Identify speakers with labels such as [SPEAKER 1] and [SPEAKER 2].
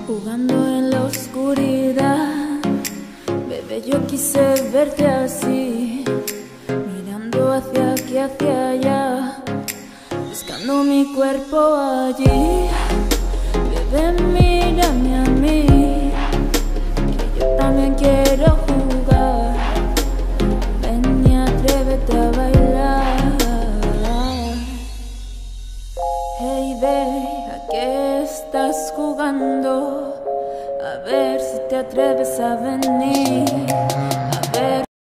[SPEAKER 1] jugando en la oscuridad. Bebé, yo quise verte así, mirando hacia aquí, hacia allá, buscando mi cuerpo allí. Bebé, mírame a mí, que yo también quiero jugar. Ven y atrévete a bailar. Hey babe, ¿a qué estás jugando? A ver si te atreves a venir.